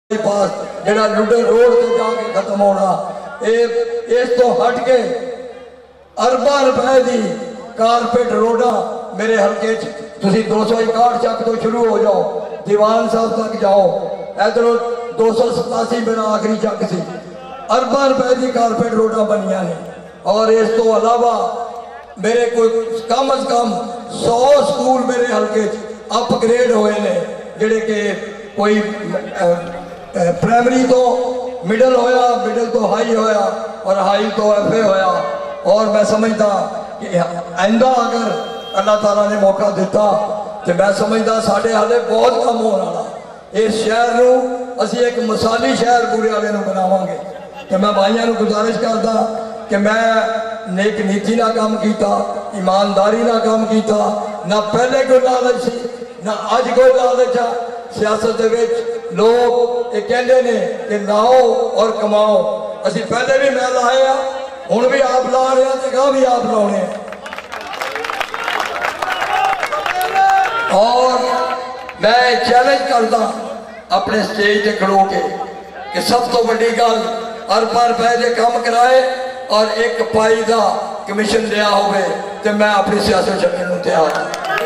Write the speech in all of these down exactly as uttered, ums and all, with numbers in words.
पास जेड़ा लुडे रोड से जाके खत्म होना इस तो हट के अरबा रुपए की कारपेट रोडा मेरे हल्के तुसी दो सौ इकाठ चक तो शुरू हो जाओ दीवान साहब तक जाओ इधरों दो सौ सतासी मेरा आखिरी चक सी अरबा रुपए की कारपेट रोडा बनिया ने और इस तो अलावा मेरे कोई कम अज कम सौ स्कूल मेरे हल्के अपग्रेड हुए ने जेडे के कोई प्राइमरी तो मिडल होया मिडल तो हाई होया और हाई तो एफ ए होया और मैं समझदा कि आइंदा अगर अल्लाह ताला ने मौका दिता तो मैं समझदा साढ़े हाले बहुत कम होने वाला इस शहर को असी एक मिसाली शहर बुरेवाले को बनावांगे। तो मैं भाइयों को गुजारिश करदा कि मैं नेक नीति ना काम किया ईमानदारी ना काम किया ना पहले कोई लालच सी ना अज कोई लालच आ सियासत लोग ये कहते ने कि लाओ और कमाओ असी पहले भी मैं लाए हुण भी आप ला रहे हैं तो भी आप लाने और मैं चैलेंज करदा अपने स्टेज से खड़ो के कि सब तो बड़ी गल अरबा रुपए के काम कराए और एक पाई का कमीशन दिया होवे तो मैं अपनी सियासत छड्डण नूं तैयार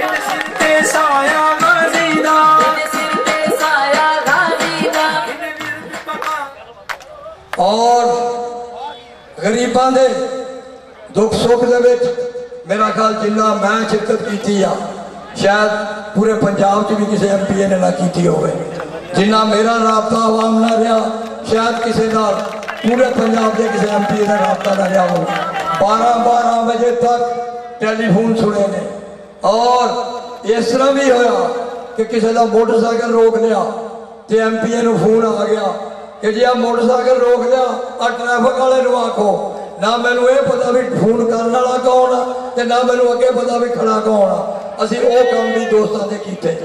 और गरीबां दे दुख सुख दे विच मेरा ख्याल जिन्ना मैं शिरकत की शायद पूरे पंजाब च भी किसी एम पी ए ने ना की हो जिन्ना मेरा राबता आवाम ना रहा शायद किसी का पूरे पंजाब के किसी एम पी ए का राबता ना रहा हो बारह बारह बजे तक टेलीफोन सुने ने और इस तरह भी होया कि किसी का मोटरसाइकिल रोक लिया तो एम पी ए को फोन आ गया कि जी आप मोटरसाइकिल रोक लिया और ट्रैफिक वाले आखो ना मैनू ये पता भी फोन करने वाला कौन आ ना मैनू अगे पता भी खड़ा कौन आ असी वो काम भी दोस्तों ने किए।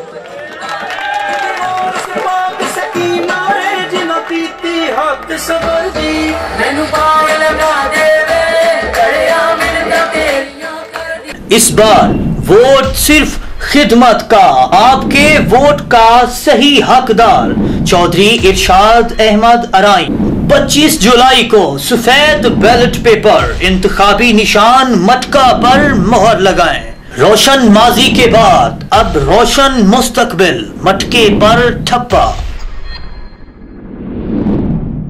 इस बार वोट सिर्फ खिदमत का आपके वोट का सही हकदार चौधरी इरशाद अहमद अराइन पच्चीस जुलाई को सफेद बैलेट पेपर इंतखाबी निशान मटका पर मोहर लगाएं। रोशन माजी के बाद अब रोशन मुस्तकबिल मटके पर ठप्पा।